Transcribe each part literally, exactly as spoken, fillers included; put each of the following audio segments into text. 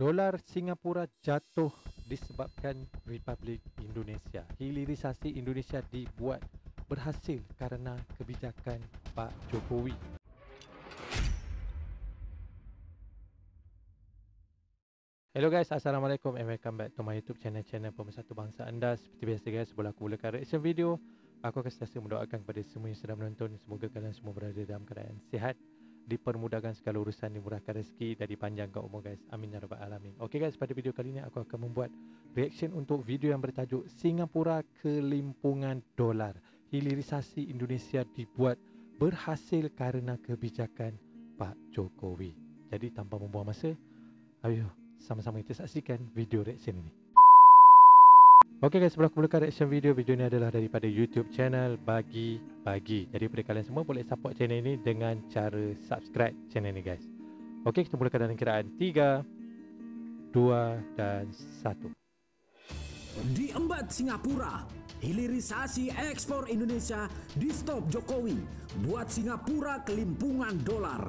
Dolar Singapura jatuh disebabkan Republik Indonesia. Hilirisasi Indonesia dibuat berhasil kerana kebijakan Pak Jokowi. Hello guys, Assalamualaikum and welcome back to my YouTube channel, channel Pemersatu Bangsa anda. Seperti biasa guys, sebelum aku mulakan reaction video, aku akan sentiasa mendoakan kepada semua yang sedang menonton, semoga kalian semua berada dalam keadaan sihat, dipermudahkan segala urusan, dimurahkan rezeki dan dipanjangkan umur guys. Amin ya rabbal alamin. Okey guys, pada video kali ini aku akan membuat reaction untuk video yang bertajuk Singapura Kelimpungan Dolar. Hilirisasi Indonesia dibuat berhasil kerana kebijakan Pak Jokowi. Jadi tanpa membuang masa, ayo sama-sama kita saksikan video reaction ini. Okey guys, sebelum aku mulakan reaction video, video ini adalah daripada YouTube channel Bagi Bagi. Jadi pada kalian semua boleh support channel ini dengan cara subscribe channel ini guys. Okey, kita mulakan dalam kiraan tiga, dua dan satu. Diembat Singapura, hilirisasi ekspor Indonesia di stop Jokowi, buat Singapura kelimpungan dolar.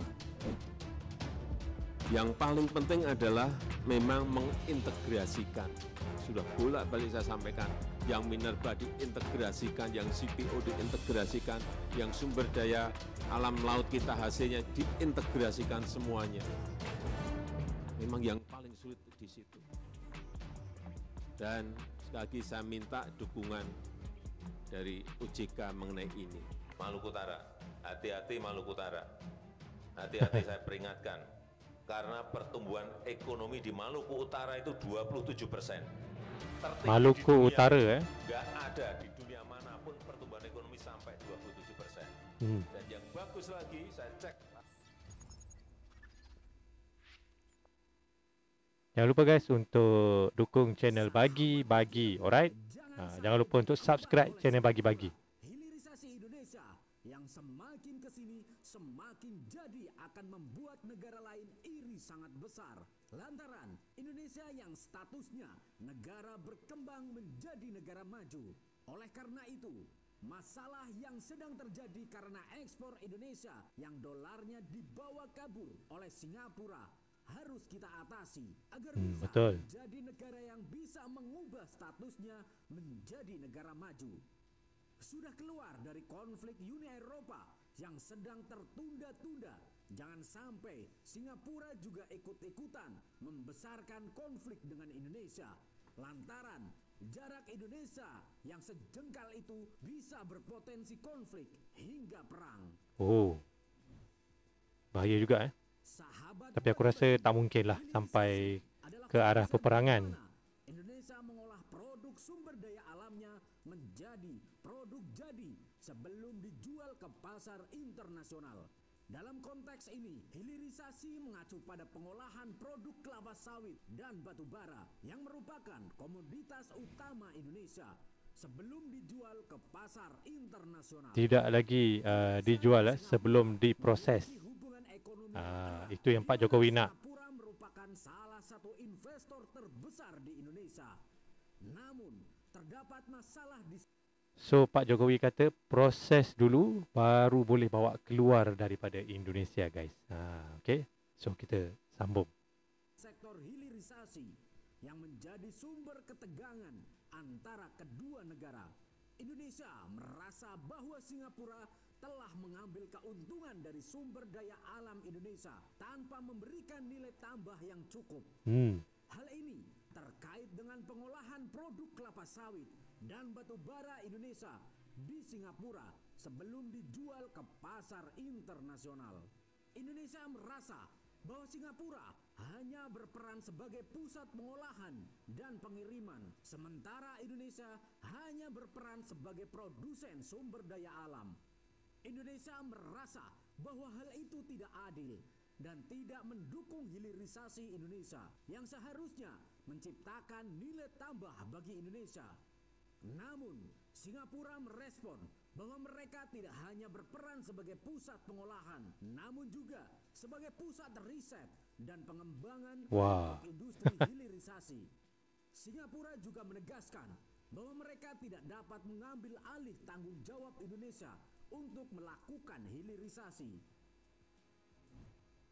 Yang paling penting adalah memang mengintegrasikan. Sudah bolak-balik saya sampaikan, yang minerba diintegrasikan, yang C P O diintegrasikan, yang sumber daya alam laut kita hasilnya diintegrasikan semuanya. Memang yang paling sulit di situ. Dan sekali lagi saya minta dukungan dari O J K mengenai ini. Maluku Utara, hati-hati Maluku Utara. Hati-hati saya peringatkan. Karena pertumbuhan ekonomi di Maluku Utara itu dua puluh tujuh persen. Maluku Utara eh? Nggak ada di dunia manapun pertumbuhan ekonomi sampai dua puluh tujuh persen. Hmm. Dan yang bagus lagi, saya cek. Jangan lupa guys untuk dukung channel Bagi Bagi, alright? Ha, jangan lupa untuk subscribe channel Bagi Bagi. Hilirisasi Indonesia yang semakin kesini semakin jadi akan membuat negara lain iri sangat besar. Lantaran Indonesia yang statusnya negara berkembang menjadi negara maju. Oleh karena itu, masalah yang sedang terjadi karena ekspor Indonesia yang dolarnya dibawa kabur oleh Singapura harus kita atasi agar hmm, bisa betul. menjadi negara yang bisa mengubah statusnya menjadi negara maju. Sudah keluar dari konflik Uni Eropa yang sedang tertunda-tunda. Jangan sampai Singapura juga ikut-ikutan membesarkan konflik dengan Indonesia. Lantaran jarak Indonesia yang sejengkal itu bisa berpotensi konflik hingga perang. Oh, bahaya juga eh. Sahabat, tapi aku rasa tak mungkin lah sampai ke arah peperangan. Indonesia mengolah produk sumber daya alamnya menjadi produk jadi sebelum dijual ke pasar internasional. Dalam konteks ini, hilirisasi mengacu pada pengolahan produk kelapa sawit dan batu bara yang merupakan komoditas utama Indonesia sebelum dijual ke pasar internasional. Tidak lagi uh, dijual eh, sebelum diproses. Uh, itu yang Pak Jokowi nak. Singapura merupakan salah satu investor terbesar di Indonesia. Namun, terdapat masalah di So Pak Jokowi kata proses dulu baru boleh bawa keluar daripada Indonesia guys. Ha, okay. So kita sambung. Sektor hilirisasi yang menjadi sumber ketegangan antara kedua negara. Indonesia merasa bahwa Singapura telah mengambil keuntungan dari sumber daya alam Indonesia tanpa memberikan nilai tambah yang cukup. Hmm. Hal ini terkait dengan pengolahan produk kelapa sawit dan batu bara Indonesia di Singapura sebelum dijual ke pasar internasional. Indonesia merasa bahwa Singapura hanya berperan sebagai pusat pengolahan dan pengiriman, sementara Indonesia hanya berperan sebagai produsen sumber daya alam. Indonesia merasa bahwa hal itu tidak adil dan tidak mendukung hilirisasi Indonesia yang seharusnya menciptakan nilai tambah bagi Indonesia. Namun, Singapura merespon bahwa mereka tidak hanya berperan sebagai pusat pengolahan, namun juga sebagai pusat riset dan pengembangan wow. untuk industri hilirisasi. Singapura juga menegaskan bahwa mereka tidak dapat mengambil alih tanggung jawab Indonesia untuk melakukan hilirisasi.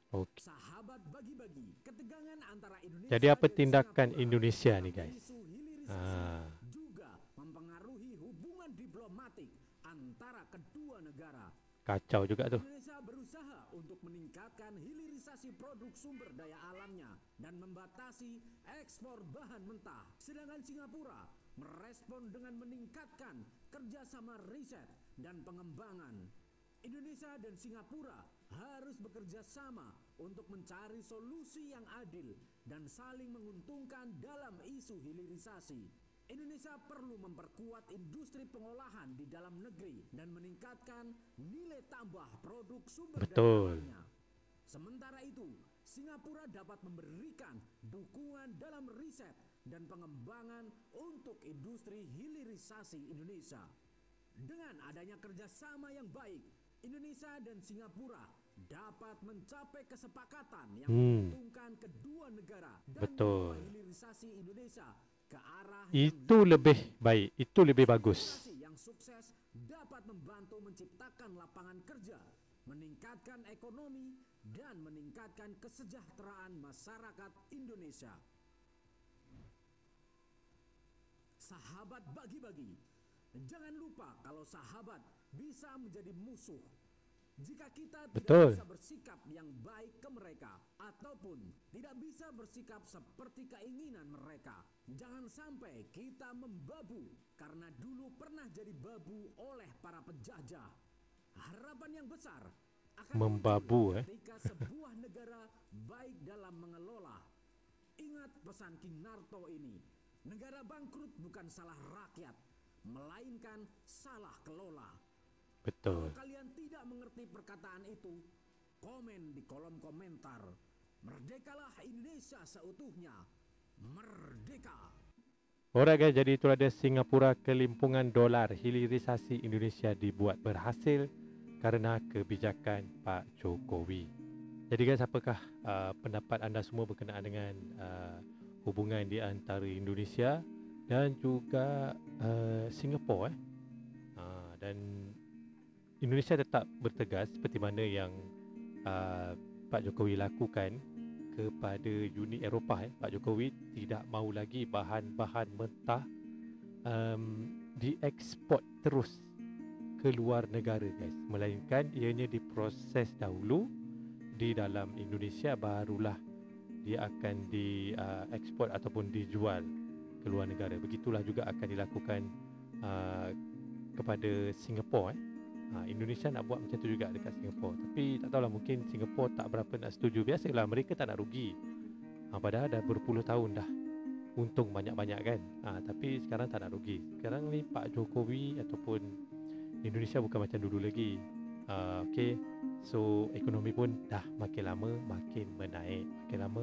Okey. Sahabat bagi-bagi, ketegangan antara Indonesia Jadi apa dan tindakan Singapura Indonesia dalam ni guys? isu hilirisasi Ah, juga mempengaruhi hubungan diplomatik antara kedua negara. kacau juga tu. Indonesia berusaha untuk meningkatkan hilirisasi produk sumber daya alamnya dan membatasi ekspor bahan mentah. Sedangkan Singapura merespon dengan meningkatkan kerjasama riset dan pengembangan. Indonesia dan Singapura harus bekerja sama untuk mencari solusi yang adil dan saling menguntungkan dalam isu hilirisasi. Indonesia perlu memperkuat industri pengolahan di dalam negeri dan meningkatkan nilai tambah produk sumber daya Betul. alamnya. Sementara itu, Singapura dapat memberikan dukungan dalam riset dan pengembangan untuk industri hilirisasi Indonesia. Dengan adanya kerjasama yang baik, Indonesia dan Singapura dapat mencapai kesepakatan yang Hmm. menguntungkan kedua negara dan Betul. membawa hilirisasi Indonesia ke arah yang Itu lebih baik, itu lebih bagus. hilirisasi yang sukses dapat membantu menciptakan lapangan kerja, meningkatkan ekonomi, dan meningkatkan kesejahteraan masyarakat Indonesia. Sahabat bagi-bagi, jangan lupa kalau sahabat bisa menjadi musuh jika kita tidak Betul. bisa bersikap yang baik ke mereka ataupun tidak bisa bersikap seperti keinginan mereka. Jangan sampai kita membabu karena dulu pernah jadi babu oleh para penjajah. Harapan yang besar akan Membabu, muncul eh. ketika sebuah negara baik dalam mengelola. Ingat pesan King Narto ini, negara bangkrut bukan salah rakyat, melainkan salah kelola. Betul. Kalau kalian tidak mengerti perkataan itu, komen di kolom komentar. Merdekalah Indonesia seutuhnya. Merdeka. Alright guys, jadi itulah dia Singapura, kelimpungan dolar hilirisasi Indonesia dibuat berhasil karena kebijakan Pak Jokowi. Jadi guys, apakah uh, pendapat anda semua berkenaan dengan uh, hubungan di antara Indonesia dan juga uh, Singapura eh? Uh, dan Indonesia tetap bertegas seperti mana yang uh, Pak Jokowi lakukan kepada Uni Eropah. Eh. Pak Jokowi tidak mahu lagi bahan-bahan mentah um, dieksport terus ke luar negara guys, melainkan ianya diproses dahulu di dalam Indonesia, barulah dia akan dieksport uh, ataupun dijual ke luar negara. Begitulah juga akan dilakukan uh, kepada Singapura eh. Ha, Indonesia nak buat macam tu juga dekat Singapura. Tapi tak tahulah, mungkin Singapura tak berapa nak setuju. Biasalah, mereka tak nak rugi. Ha, padahal dah berpuluh tahun dah untung banyak-banyak kan. Ha, tapi sekarang tak nak rugi. Sekarang ni Pak Jokowi ataupun Indonesia bukan macam dulu lagi. Ha, okay. So ekonomi pun dah makin lama makin menaik, makin lama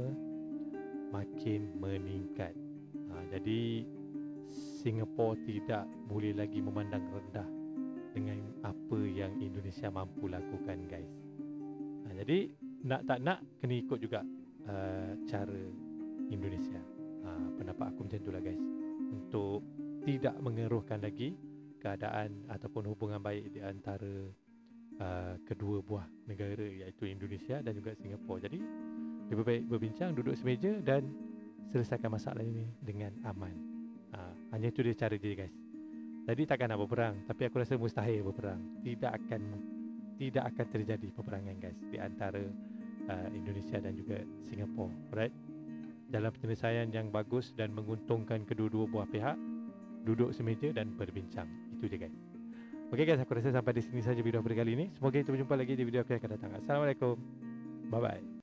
makin meningkat. Ha, jadi Singapura tidak boleh lagi memandang rendah dengan apa yang Indonesia mampu lakukan guys. Ha, jadi nak tak nak kena ikut juga uh, cara Indonesia. Ha, pendapat aku macam itulah guys. Untuk tidak mengeruhkan lagi keadaan ataupun hubungan baik di antara uh, kedua buah negara, iaitu Indonesia dan juga Singapura. Jadi lebih baik berbincang, duduk semeja dan selesaikan masalah ini dengan aman. Ha, hanya itu dia cara dia guys. Jadi takkan nak berperang, tapi aku rasa mustahil berperang. Tidak akan tidak akan terjadi peperangan guys di antara uh, Indonesia dan juga Singapura. Alright. Dalam penyelesaian yang bagus dan menguntungkan kedua-dua buah pihak, duduk semeja dan berbincang. Itu je guys. Okey guys, aku rasa sampai di sini saja video aku kali ini. Semoga kita berjumpa lagi di video aku yang akan datang. Assalamualaikum. Bye bye.